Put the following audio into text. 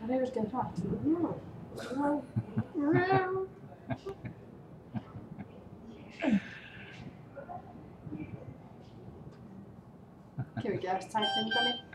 Hann hefur skeið hratt. Kemur ekki eftir sætt mynda mér.